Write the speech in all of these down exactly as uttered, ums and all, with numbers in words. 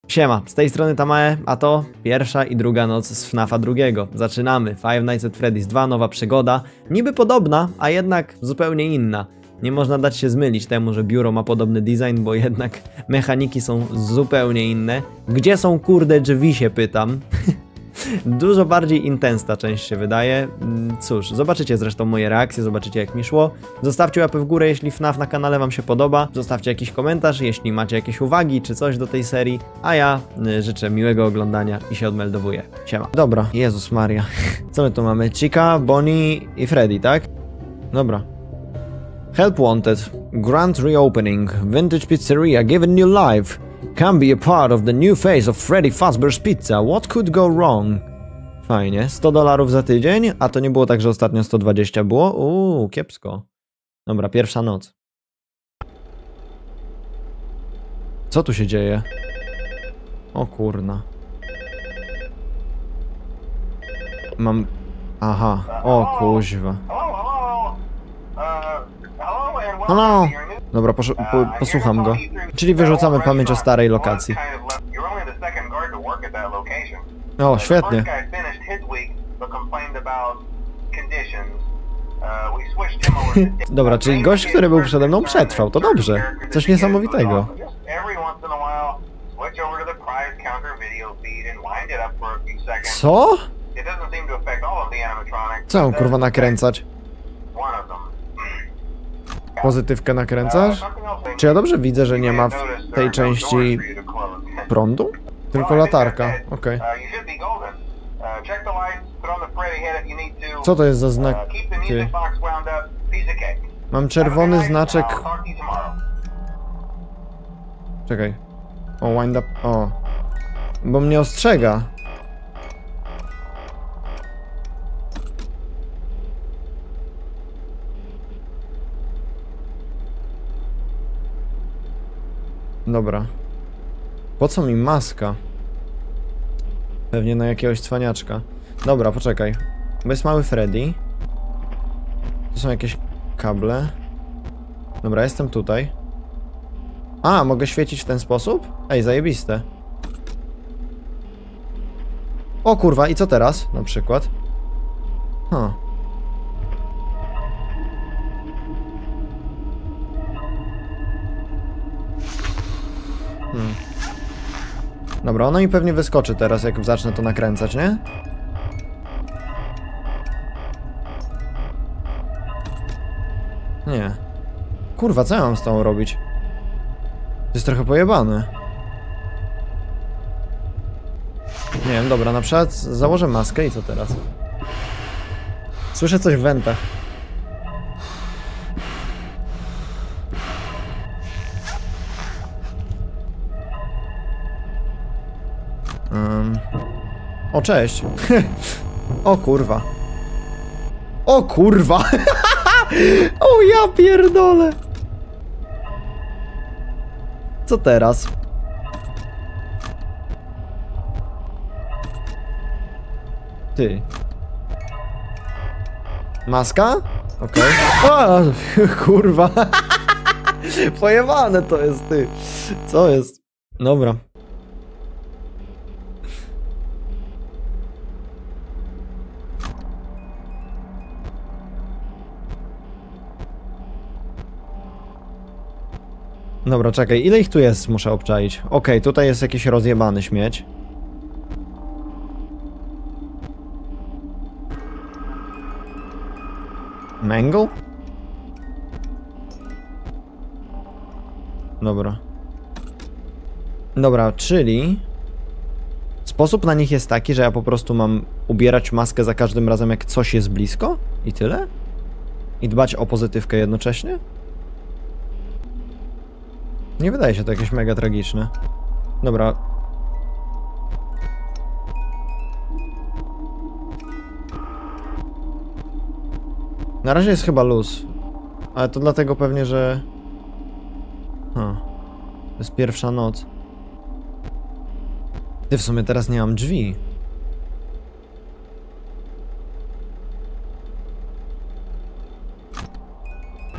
Siema, z tej strony Tamae, a to pierwsza i druga noc z FNAFa drugiego. Zaczynamy. Five Nights at Freddy's dwa, nowa przygoda. Niby podobna, a jednak zupełnie inna. Nie można dać się zmylić temu, że biuro ma podobny design, bo jednak mechaniki są zupełnie inne. Gdzie są kurde drzwi, się pytam. Dużo bardziej intens ta część się wydaje. Cóż, zobaczycie zresztą moje reakcje, zobaczycie jak mi szło. Zostawcie łapę w górę, jeśli FNAF na kanale wam się podoba. Zostawcie jakiś komentarz, jeśli macie jakieś uwagi czy coś do tej serii. A ja y, życzę miłego oglądania i się odmeldowuję. Siema. Dobra, Jezus Maria. Co my tu mamy? Chica, Bonnie i Freddy, tak? Dobra. Help wanted. Grand reopening. Vintage pizzeria given new life. Can be a part of the new phase of Freddy Fazbear's Pizza. What could go wrong? Fajnie. sto dolarów za tydzień? A to nie było tak, że ostatnio sto dwadzieścia było? Uuu, kiepsko. Dobra, pierwsza noc. Co tu się dzieje? O kurna. Mam... Aha. O kuźwa. Hello. Dobra, po, posłucham go. Czyli wyrzucamy pamięć o starej lokacji. O, świetnie. Dobra, czyli gość, który był przede mną, przetrwał. To dobrze. Coś niesamowitego. Co? Co mam kurwa nakręcać? Pozytywkę nakręcasz? Czy ja dobrze widzę, że nie ma w tej części prądu? Tylko latarka, okej. Okay. Co to jest za znak? Ty. Mam czerwony znaczek... Czekaj. O, wind up... O. Bo mnie ostrzega. Dobra. Po co mi maska? Pewnie na jakiegoś cwaniaczka. Dobra, poczekaj. Bo jest mały Freddy. Tu są jakieś kable. Dobra, jestem tutaj. A, mogę świecić w ten sposób? Ej, zajebiste. O kurwa, i co teraz? Na przykład. Huh. Hmm. Dobra, ono mi pewnie wyskoczy teraz, jak zacznę to nakręcać, nie? Nie. Kurwa, co ja mam z tą robić? To jest trochę pojebane. Nie wiem, dobra, na przykład założę maskę i co teraz? Słyszę coś w wentach. Um. O, cześć. O kurwa. O kurwa. O ja pierdolę. Co teraz? Ty. Maska? Okej. Okay. Kurwa. Pojebane to jest, ty. Co jest? Dobra. Dobra, czekaj, ile ich tu jest, muszę obczaić. Okej, okay, tutaj jest jakiś rozjebany śmieć. Mangle? Dobra. Dobra, czyli... Sposób na nich jest taki, że ja po prostu mam ubierać maskę za każdym razem, jak coś jest blisko? I tyle? I dbać o pozytywkę jednocześnie? Nie wydaje się to jakieś mega tragiczne. Dobra. Na razie jest chyba luz. Ale to dlatego pewnie, że... Huh. To jest pierwsza noc. Ty, w sumie teraz nie mam drzwi.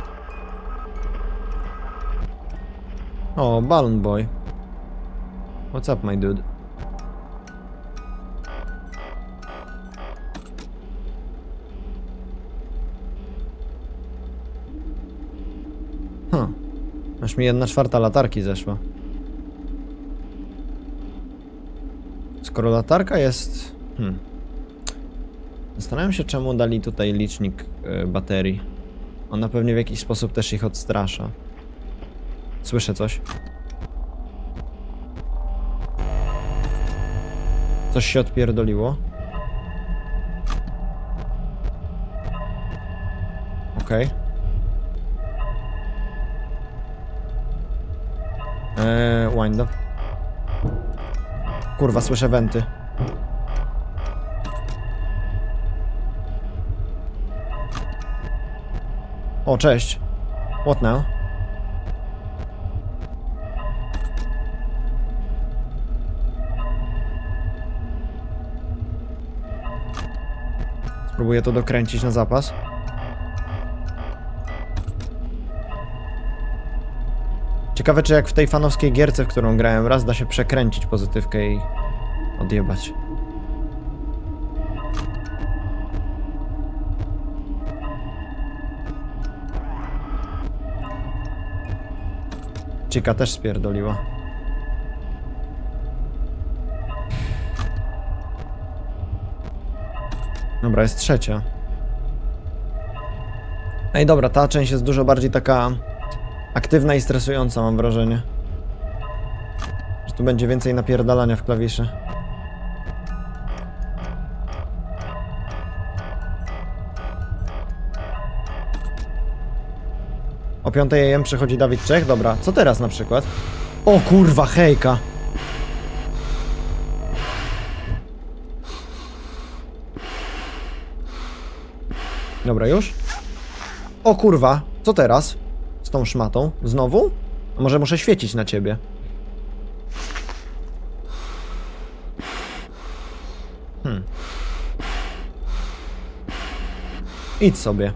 O, Balloon Boy. What's up, my dude? Huh. Aż mi jedna czwarta latarki zeszła. Skoro latarka jest... Hmm. Zastanawiam się, czemu dali tutaj licznik yy, baterii. Ona pewnie w jakiś sposób też ich odstrasza. Słyszę coś. Coś się odpierdoliło. Okej. Okay. Eee, wind up. Kurwa, słyszę wenty. O, cześć. What now? Spróbuję to dokręcić na zapas. Ciekawe, czy jak w tej fanowskiej gierce, w którą grałem raz, da się przekręcić pozytywkę i odjebać. Chica też spierdoliła. Dobra, jest trzecia. Ej, dobra, ta część jest dużo bardziej taka aktywna i stresująca, mam wrażenie. Że tu będzie więcej napierdalania w klawiszy. O piątej A M przychodzi Dawid Czech, dobra. Co teraz na przykład? O kurwa, hejka! Dobra, już? O kurwa, co teraz? Z tą szmatą? Znowu? A może muszę świecić na ciebie? Hmm. Idź sobie.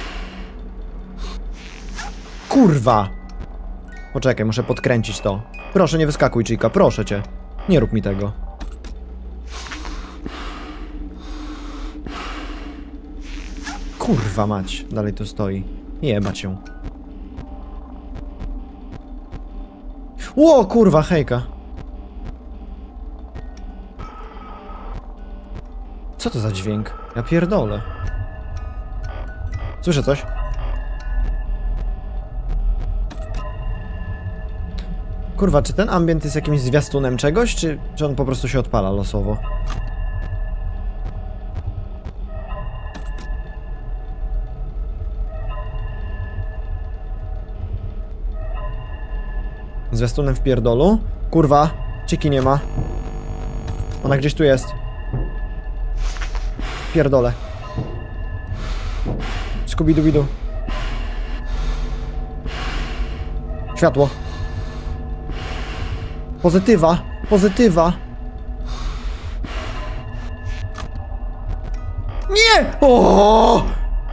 Kurwa! Poczekaj, muszę podkręcić to. Proszę, nie wyskakuj, Chica, proszę cię. Nie rób mi tego. Kurwa mać, dalej tu stoi. Jebać ją. Ło, kurwa, hejka. Co to za dźwięk? Ja pierdolę. Słyszę coś? Kurwa, czy ten ambient jest jakimś zwiastunem czegoś, czy, czy on po prostu się odpala losowo? Zwiastunem w pierdolu? Kurwa, Chiki nie ma. Ona gdzieś tu jest. Pierdolę. Skubidubidu. Światło. Pozytywa, pozytywa. Nie! O!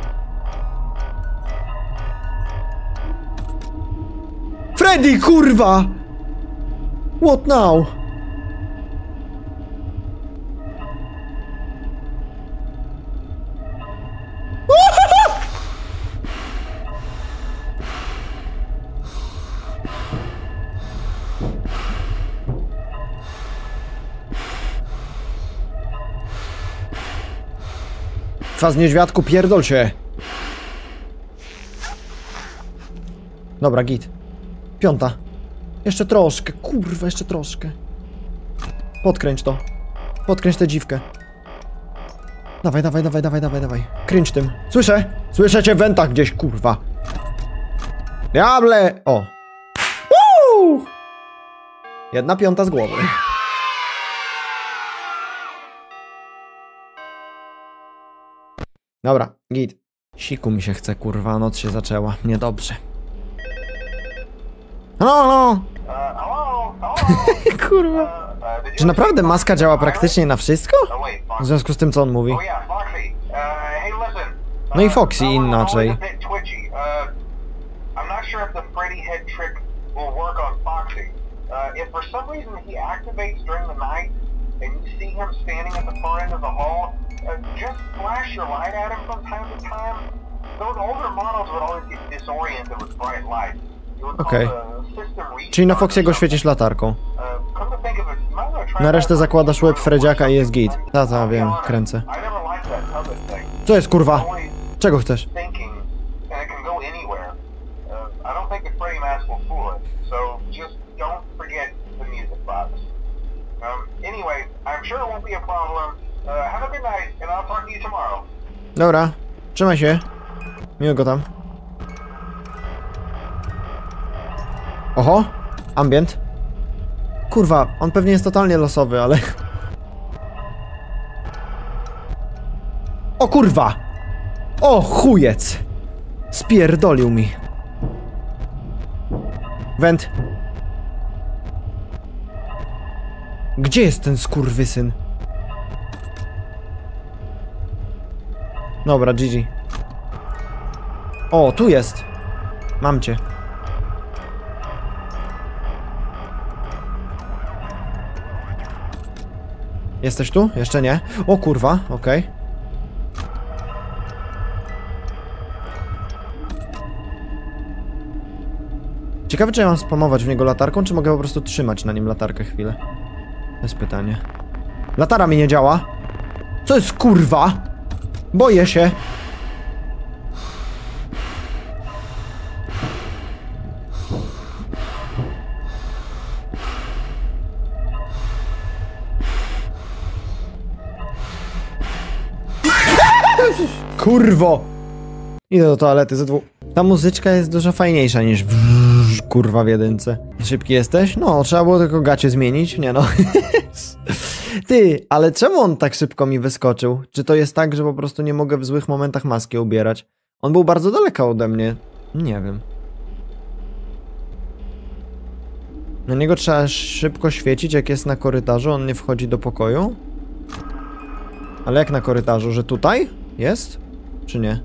Freddy, kurwa! What now? Twas niedźwiadku, pierdol się! Dobra, git. Piąta. Jeszcze troszkę, kurwa, jeszcze troszkę. Podkręć to. Podkręć tę dziwkę. Dawaj, dawaj, dawaj, dawaj, dawaj, dawaj. Kręć tym. Słyszę! Słyszę cię w wentach gdzieś, kurwa. Diable! O! Woo! Jedna piąta z głowy. Dobra, git. Siku mi się chce, kurwa, noc się zaczęła. Niedobrze. Halo, halo! Kurwa. Czy naprawdę maska działa praktycznie na wszystko? W związku z tym, co on mówi. No i Foxy inaczej. Uh, if for some reason he activates during the night and you see him standing at the far end of the hall, uh, just flash your light at him from time to time. Those older models would always get disoriented with bright light. Okej. Okay. Czyli na Foxiego świecisz latarką. Na resztę zakładasz łeb Fredziaka i jest git. Tata, wiem, kręcę. Co jest, kurwa? Czego chcesz? Dobra, trzymaj się. Miłego tam. Oho, ambient. Kurwa, on pewnie jest totalnie losowy, ale... O kurwa! O chujec! Spierdolił mi. Went. Gdzie jest ten skurwysyn? Dobra, G G. O, tu jest. Mam cię. Jesteś tu? Jeszcze nie. O kurwa, okej. Okay. Ciekawe, czy ja mam spamować w niego latarką, czy mogę po prostu trzymać na nim latarkę chwilę? To jest pytanie. Latara mi nie działa. Co jest, kurwa? Boję się. Kurwo! Idę do toalety ze dwóch. Ta muzyczka jest dużo fajniejsza niż w... kurwa w jedynce. Szybki jesteś? No, trzeba było tylko gacie zmienić. Nie no. Ty, ale czemu on tak szybko mi wyskoczył? Czy to jest tak, że po prostu nie mogę w złych momentach maski ubierać? On był bardzo daleko ode mnie. Nie wiem. Na niego trzeba szybko świecić, jak jest na korytarzu. On nie wchodzi do pokoju? Ale jak na korytarzu? Że tutaj? Jest? Czy nie?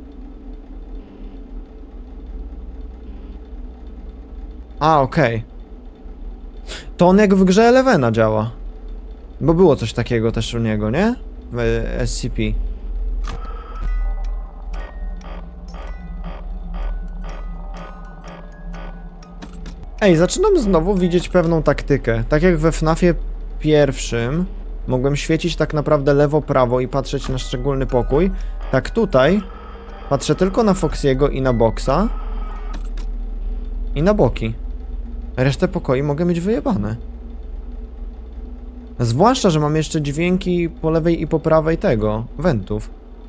A, okej. Okay. To on jak w grze Elevena działa. Bo było coś takiego też u niego, nie? W S C P. Ej, zaczynam znowu widzieć pewną taktykę. Tak jak we FNAFie pierwszym mogłem świecić tak naprawdę lewo, prawo i patrzeć na szczególny pokój. Tak tutaj patrzę tylko na Foxiego i na Boxa. I na boki. Resztę pokoi mogę mieć wyjebane. Zwłaszcza, że mam jeszcze dźwięki po lewej i po prawej tego, wentów.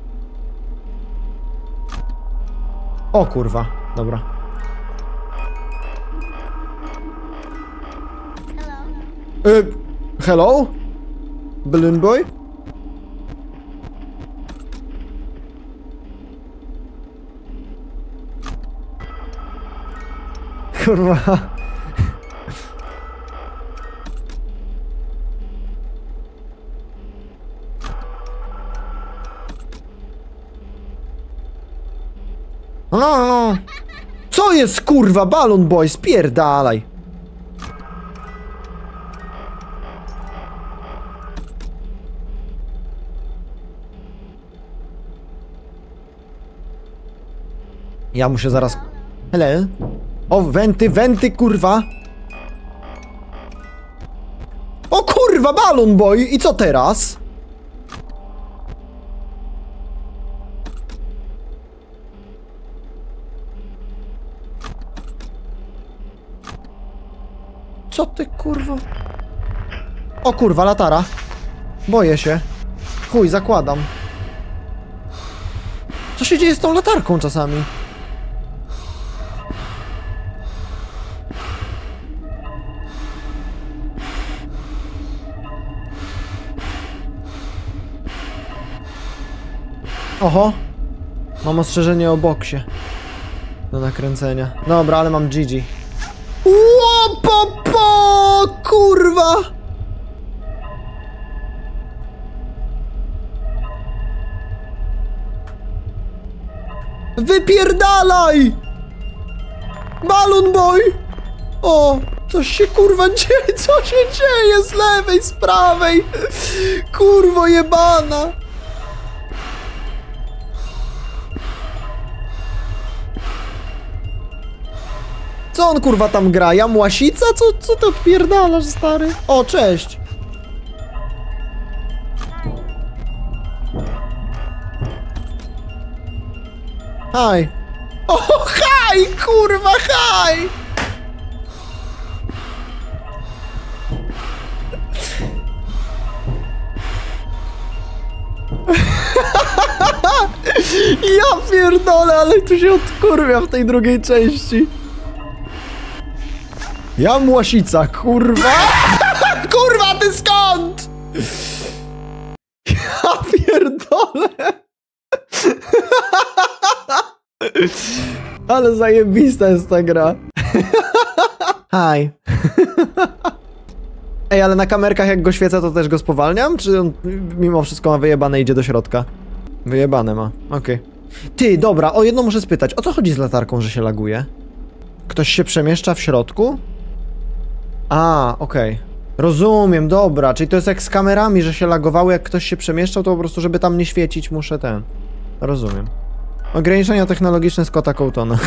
O kurwa, dobra. Hello? Y hello? Balloon Boy? Kurwa. No, no, no. Co jest, kurwa, Balloon Boy? Spierdalaj. Ja muszę zaraz... Hele. O, wenty, wenty, kurwa. O kurwa, Balloon Boy! I co teraz? Co ty, kurwa? O kurwa, latara. Boję się. Chuj, zakładam. Co się dzieje z tą latarką czasami? Oho. Mam ostrzeżenie o boksie. Do nakręcenia. Dobra, ale mam G G. Łopopo! Kurwa! Wypierdalaj! Balloon Boy! O! Coś się kurwa dzieje, co się dzieje z lewej, z prawej? Kurwo jebana! Co on kurwa tam gra? Jamłasica? Co, co ty odpierdalasz, stary? O, cześć! Haj! O, haj! Kurwa, haj! Ja pierdolę, ale tu się odkurwia w tej drugiej części. Jamłasica, kurwa! Kurwa, ty skąd? Ja pierdolę! Ale zajebista jest ta gra. Haj. Ej, ale na kamerkach jak go świecę, to też go spowalniam? Czy on mimo wszystko ma wyjebane i idzie do środka? Wyjebane ma, okej. Okay. Ty, dobra, o jedno muszę spytać. O co chodzi z latarką, że się laguje? Ktoś się przemieszcza w środku? A, okej. Okay. Rozumiem, dobra. Czyli to jest jak z kamerami, że się lagowały, jak ktoś się przemieszczał, to po prostu, żeby tam nie świecić, muszę ten... Rozumiem. Ograniczenia technologiczne Scotta Coutona.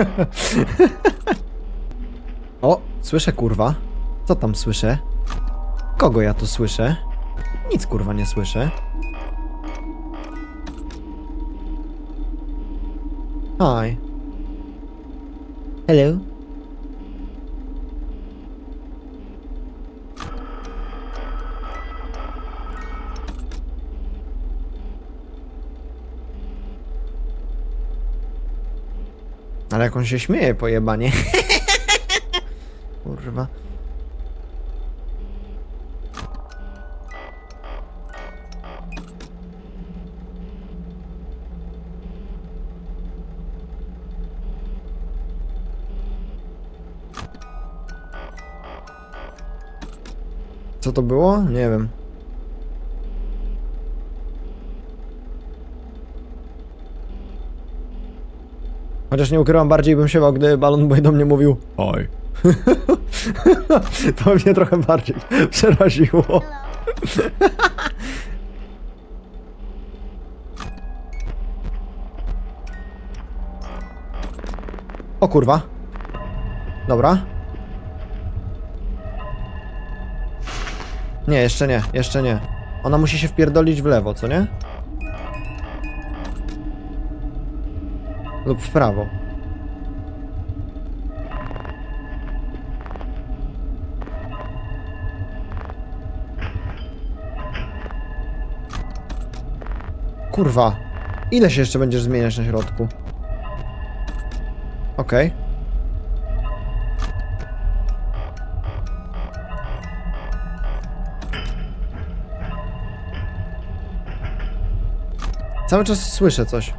O, słyszę kurwa. Co tam słyszę? Kogo ja tu słyszę? Nic kurwa nie słyszę. Hi. Hello. Ale jak on się śmieje, pojebanie. Kurwa. Co to było? Nie wiem. Chociaż nie ukrywam, bardziej bym się bał, gdy Balloon Boy do mnie mówił oj. To mnie trochę bardziej przeraziło. O kurwa. Dobra. Nie, jeszcze nie, jeszcze nie. Ona musi się wpierdolić w lewo, co nie? Lub w prawo. Kurwa. Ile się jeszcze będziesz zmieniać na środku? Okej. Okay. Cały czas słyszę coś.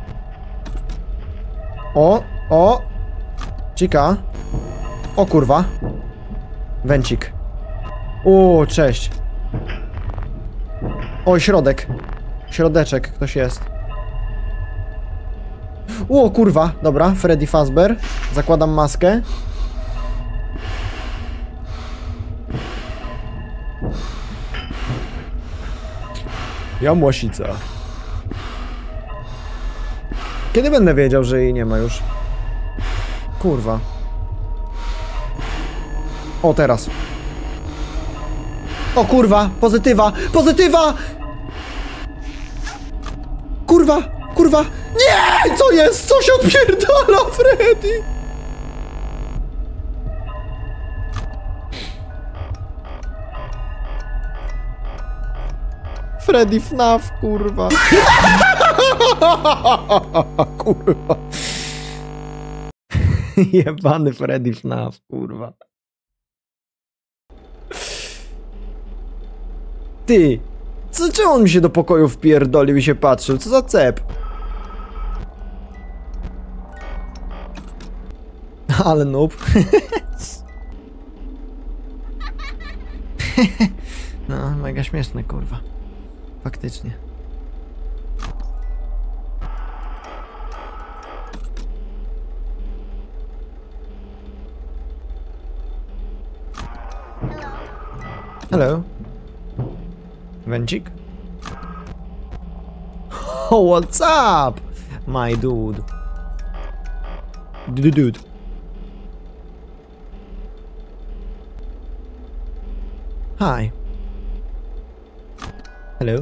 O, o! Cika. O kurwa. Węcik. O, cześć. O, środek. Środeczek, ktoś jest. O, kurwa. Dobra, Freddy Fazbear. Zakładam maskę. Jamłasica. Kiedy będę wiedział, że jej nie ma już? Kurwa. O, teraz. O kurwa, pozytywa, pozytywa! Kurwa, kurwa. Nie! Co jest? Co się odpierdala, Freddy? Freddy F N A F, kurwa. Kurwa. Jebany Freddy F N A F, kurwa. Ty! Co, czemu on mi się do pokoju wpierdolił i się patrzył? Co za cep? Ale noob. No, mega śmieszne, kurwa. Faktycznie. Hello. Węcik? Oh, what's up? My dude. Dude, dude. Hi. Hello.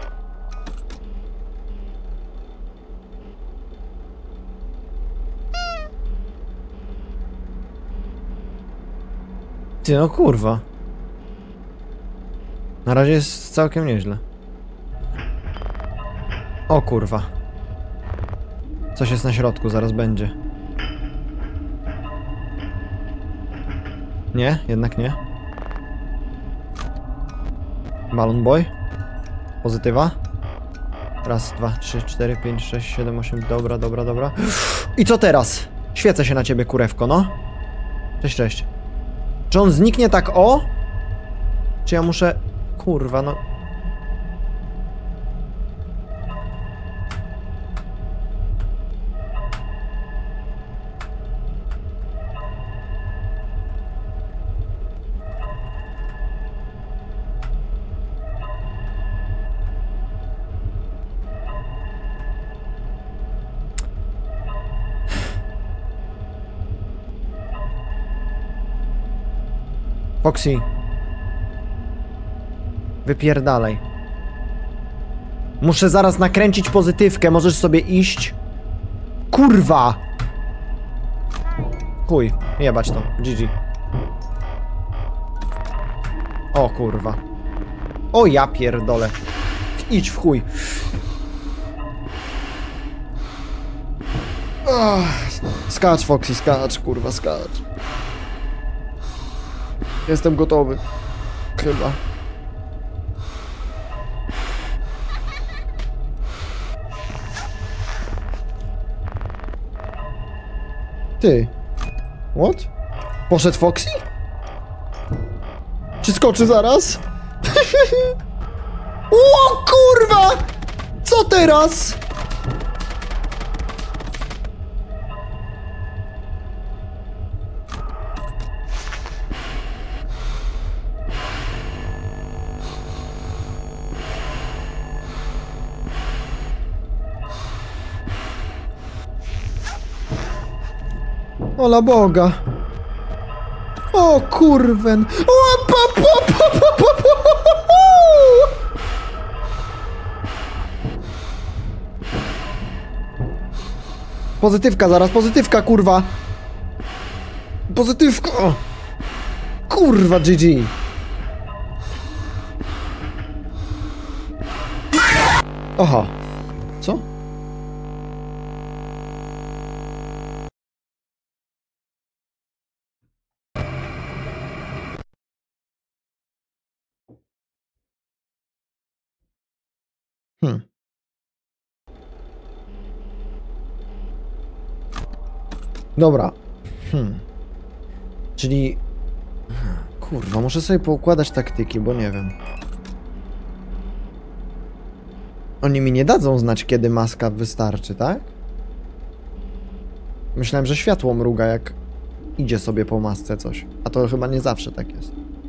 Ty no kurwa. Na razie jest całkiem nieźle. O kurwa. Coś jest na środku, zaraz będzie. Nie, jednak nie. Balloon Boy. Pozytywa. Raz, dwa, trzy, cztery, pięć, sześć, siedem, osiem. Dobra, dobra, dobra. I co teraz? Świecę się na ciebie, kurewko, no. Cześć, cześć. Czy on zniknie tak o? Czy ja muszę... Kurwa, no... Foxy. Wypierdalaj. Muszę zaraz nakręcić pozytywkę, możesz sobie iść. Kurwa! Chuj, jebać to, G G. O kurwa. O ja pierdolę. Idź w chuj. Oh, skacz Foxy, skacz, kurwa, skacz. Jestem gotowy. Chyba. Ty. What? Poszedł Foxy? Czy skoczy zaraz? O kurwa! Co teraz? Ola Boga. O kurwen. O, pa, pa, pa, pa, pa, pa. Pozytywka zaraz, pozytywka kurwa. Pozytywka. O. Kurwa G G. Aha. Co? Hmm. Dobra. Hmm. Czyli... Kurwa, muszę sobie poukładać taktyki, bo nie wiem. Oni mi nie dadzą znać, kiedy maska wystarczy, tak? Myślałem, że światło mruga, jak idzie sobie po masce coś. A to chyba nie zawsze tak jest.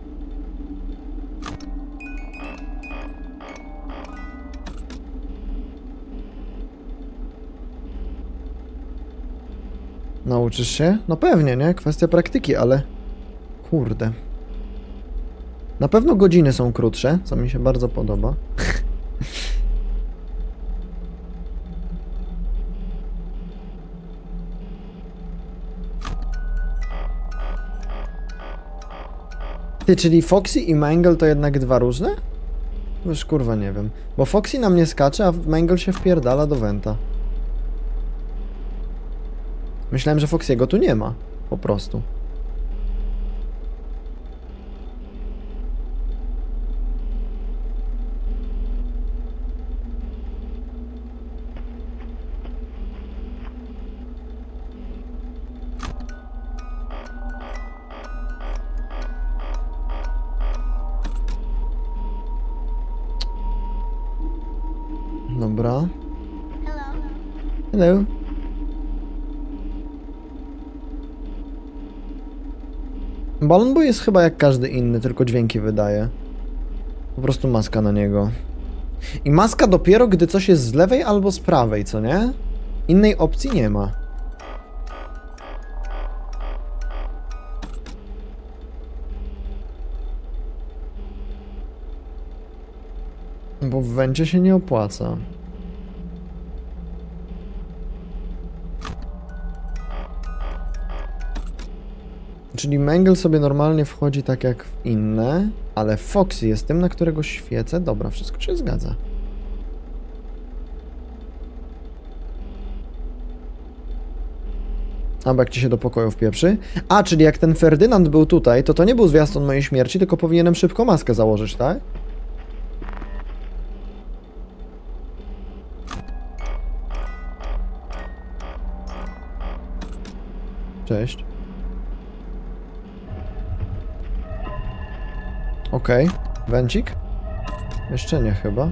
Nauczysz się? No pewnie, nie? Kwestia praktyki, ale... Kurde. Na pewno godziny są krótsze, co mi się bardzo podoba. Ty, czyli Foxy i Mangle to jednak dwa różne? Już kurwa nie wiem. Bo Foxy na mnie skacze, a Mangle się wpierdala do Venta. Myślałem, że Foxy'ego tu nie ma. Po prostu. Dobra. Hello. Balloon Boy jest chyba jak każdy inny, tylko dźwięki wydaje. Po prostu maska na niego. I maska dopiero, gdy coś jest z lewej albo z prawej, co nie? Innej opcji nie ma. Bo w węcie się nie opłaca. Czyli Mangle sobie normalnie wchodzi tak jak w inne, ale Foxy jest tym, na którego świecę. Dobra, wszystko się zgadza. A, bo jak ci się do pokoju wpieprzy. A, czyli jak ten Ferdynand był tutaj, to to nie był zwiastun mojej śmierci, tylko powinienem szybko maskę założyć, tak? Cześć. Okej, okay. Węcik? Jeszcze nie chyba.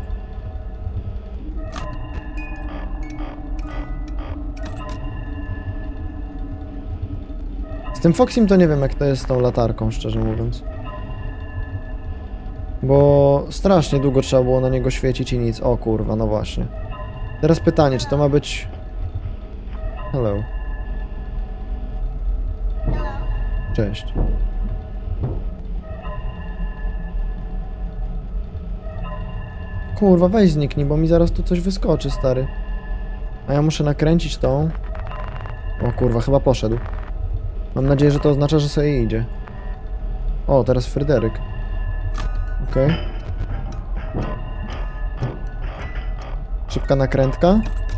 Z tym Foxym to nie wiem, jak to jest z tą latarką, szczerze mówiąc. Bo strasznie długo trzeba było na niego świecić i nic. O kurwa, no właśnie. Teraz pytanie, czy to ma być... Hello. Cześć. Kurwa, weź zniknij, bo mi zaraz tu coś wyskoczy, stary. A ja muszę nakręcić tą... O kurwa, chyba poszedł. Mam nadzieję, że to oznacza, że sobie idzie. O, teraz Fryderyk. Okej. Okay. Szybka nakrętka.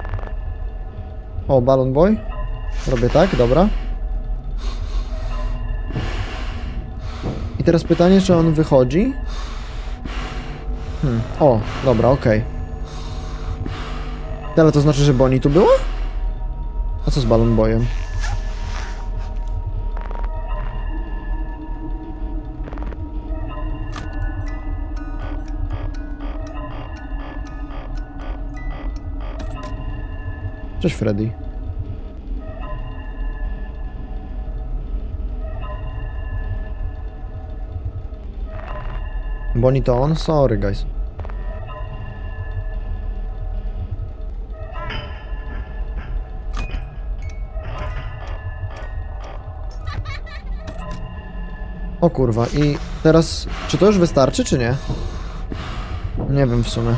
O, Balloon Boy. Robię tak, dobra. I teraz pytanie, czy on wychodzi? Hmm. O, dobra, okej. Okay. Ale to znaczy, że Bonnie tu była? A co z Balloon Boyem? Cześć, Freddy. Bonnie to on? Sorry, guys. O kurwa, i teraz... Czy to już wystarczy, czy nie? Nie wiem w sumie.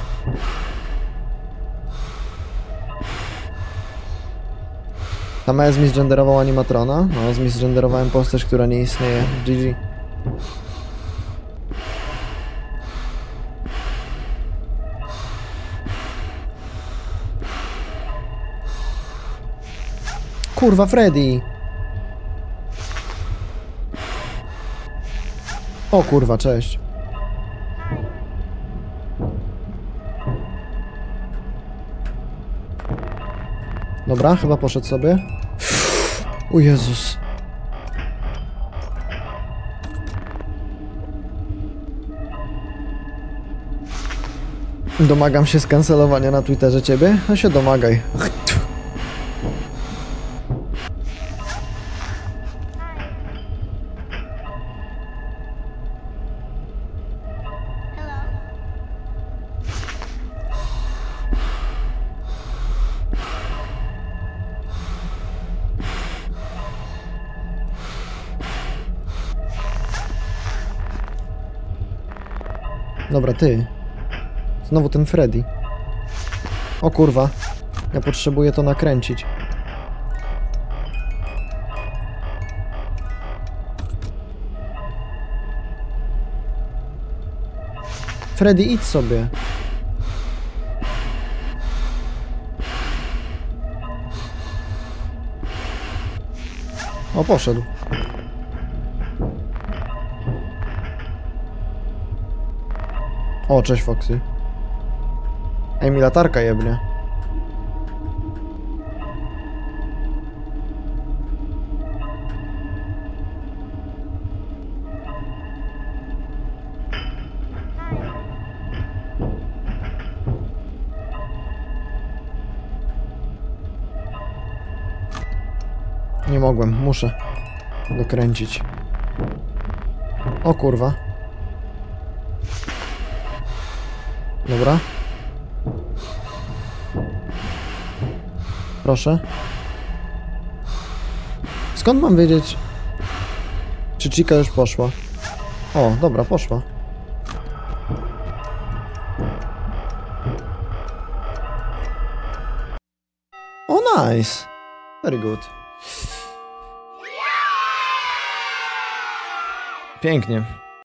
Tam ja zmisgenderował animatrona. No, zmisgenderowałem postać, która nie istnieje. G G. Kurwa, Freddy! O kurwa, cześć. Dobra, chyba poszedł sobie. O Jezus. Domagam się skancelowania na Twitterze ciebie? No się domagaj. Dobra, ty. Znowu ten Freddy. O kurwa. Ja potrzebuję to nakręcić. Freddy, idź sobie. O, poszedł. O, cześć Foxy. Ej, mi latarka jebnie. Nie mogłem, muszę dokręcić. O kurwa. Dobra. Proszę. Skąd mam wiedzieć, czy Chica już poszła? O, dobra, poszła. O, nice. Very good. Pięknie.